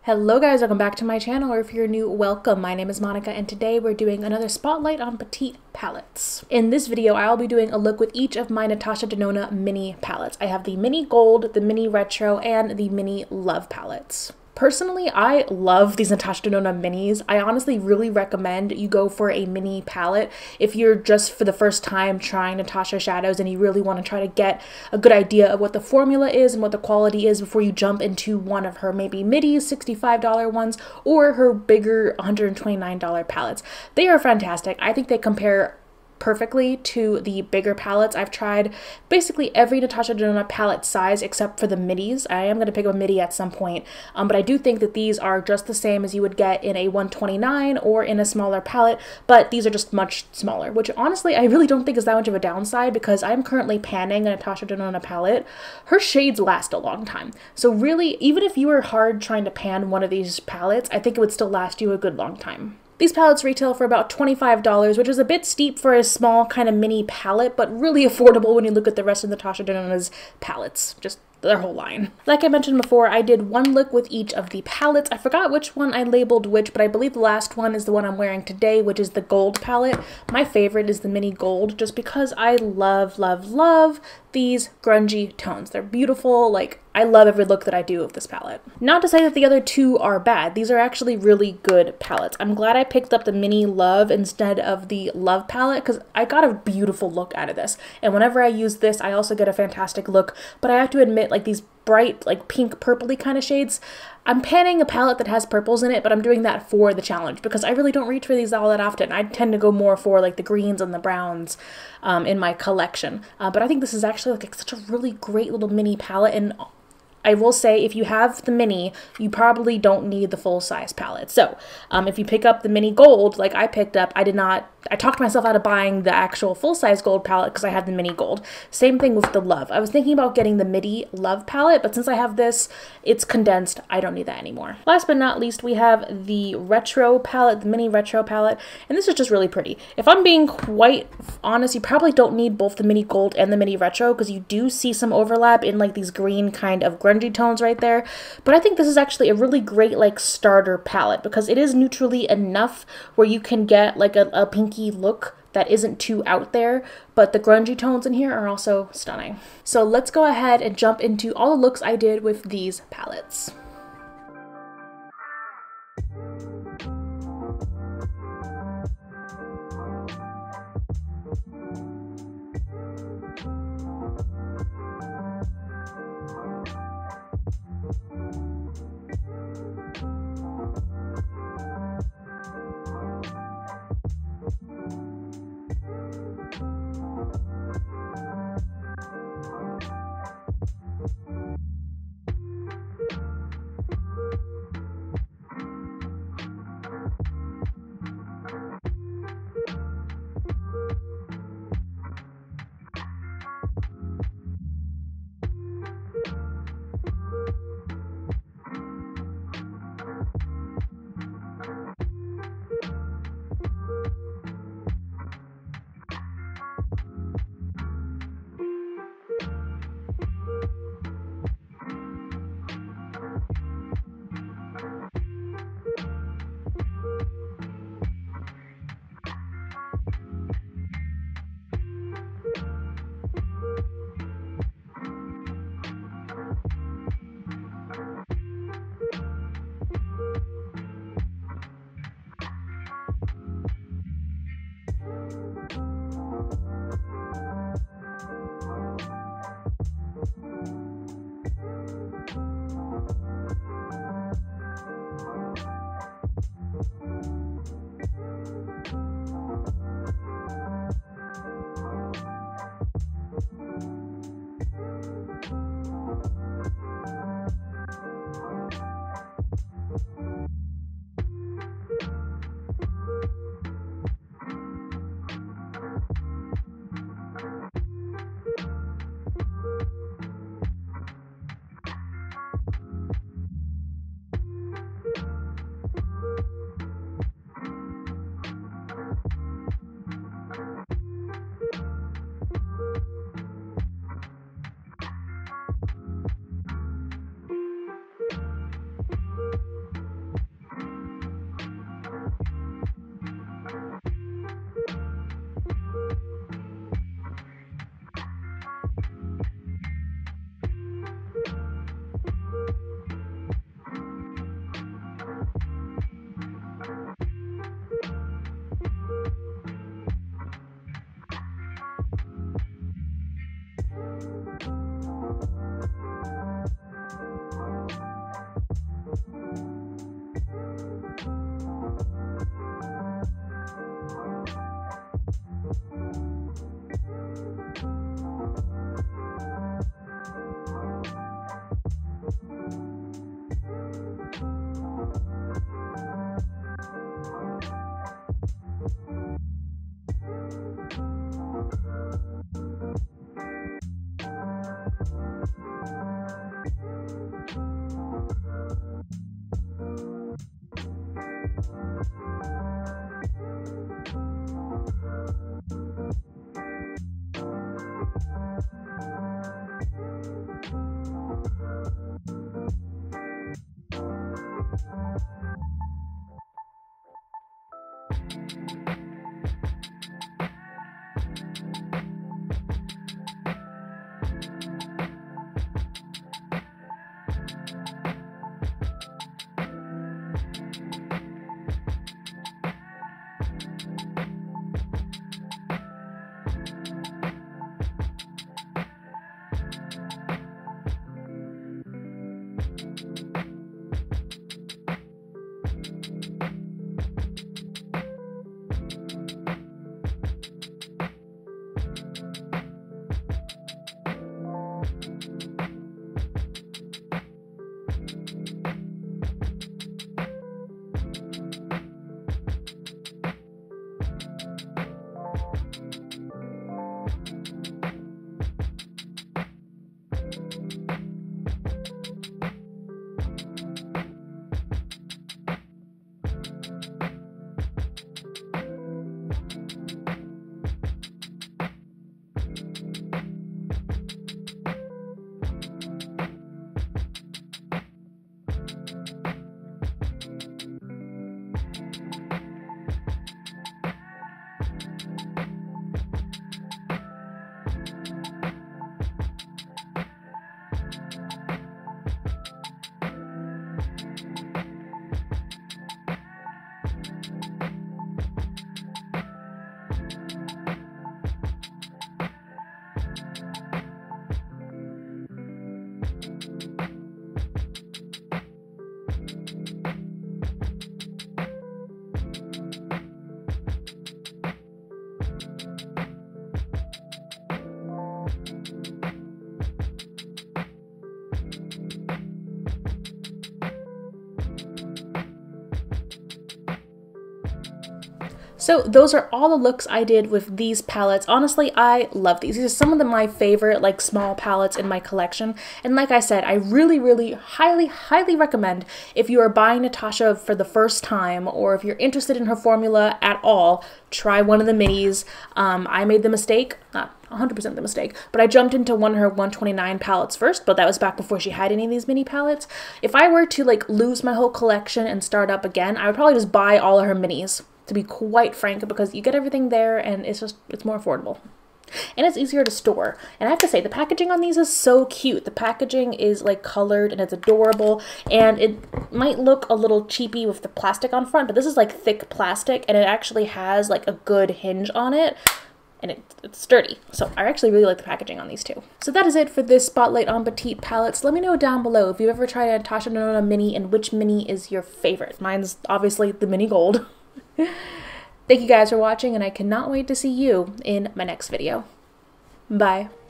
Hello guys, welcome back to my channel, or if you're new, welcome. My name is Monica and today we're doing another spotlight on Petite Palettes. In this video, I'll be doing a look with each of my Natasha Denona mini palettes. I have the mini gold, the mini retro, and the mini love palettes. Personally, I love these Natasha Denona minis. I honestly really recommend you go for a mini palette if you're just for the first time trying Natasha shadows and you really want to try to get a good idea of what the formula is and what the quality is before you jump into one of her maybe midi $65 ones or her bigger $129 palettes. They are fantastic. I think they compare perfectly to the bigger palettes. I've tried basically every Natasha Denona palette size except for the midis. I am going to pick up a midi at some point, but I do think that these are just the same as you would get in a 129 or in a smaller palette, but these are just much smaller, which honestly I really don't think is that much of a downside because I'm currently panning a Natasha Denona palette. Her shades last a long time. So really, even if you were hard trying to pan one of these palettes, I think it would still last you a good long time. These palettes retail for about $25, which is a bit steep for a small kind of mini palette, but really affordable when you look at the rest of Natasha Denona's palettes, just their whole line. Like I mentioned before, I did one look with each of the palettes. I forgot which one I labeled which, but I believe the last one is the one I'm wearing today, which is the gold palette. My favorite is the mini gold, just because I love, love, love these grungy tones. They're beautiful. Like, I love every look that I do of this palette. Not to say that the other two are bad. These are actually really good palettes. I'm glad I picked up the mini love instead of the love palette because I got a beautiful look out of this. And whenever I use this, I also get a fantastic look. But I have to admit, like these bright, like pink purpley kind of shades, I'm panning a palette that has purples in it, but I'm doing that for the challenge because I really don't reach for these all that often. I tend to go more for like the greens and the browns in my collection. But I think this is actually like such a really great little mini palette, and I will say if you have the mini, you probably don't need the full-size palette. So if you pick up the mini gold, like I picked up, I talked myself out of buying the actual full-size gold palette because I had the mini gold. Same thing with the love. I was thinking about getting the midi love palette, but since I have this, it's condensed. I don't need that anymore. Last but not least, we have the retro palette, the mini retro palette, and this is just really pretty. If I'm being quite honest, you probably don't need both the mini gold and the mini retro because you do see some overlap in like these green kind of grungy tones right there, but I think this is actually a really great like starter palette because it is neutrally enough where you can get like a pinky look that isn't too out there, but the grungy tones in here are also stunning. So let's go ahead and jump into all the looks I did with these palettes. So those are all the looks I did with these palettes. Honestly, I love these. These are some of my favorite like small palettes in my collection. And like I said, I really highly recommend if you are buying Natasha for the first time, or if you're interested in her formula at all, try one of the minis. I made the mistake, not 100% the mistake, but I jumped into one of her 129 palettes first, but that was back before she had any of these mini palettes. If I were to like lose my whole collection and start up again, I would probably just buy all of her minis, to be quite frank, because you get everything there and it's more affordable. And it's easier to store. And I have to say, the packaging on these is so cute. The packaging is like colored and it's adorable, and it might look a little cheapy with the plastic on front, but this is like thick plastic and it actually has like a good hinge on it. And it's sturdy. So I actually really like the packaging on these two. So that is it for this spotlight on Petite Palettes. Let me know down below if you've ever tried a Natasha Denona mini and which mini is your favorite. Mine's obviously the mini gold. Thank you guys for watching, and I cannot wait to see you in my next video. Bye.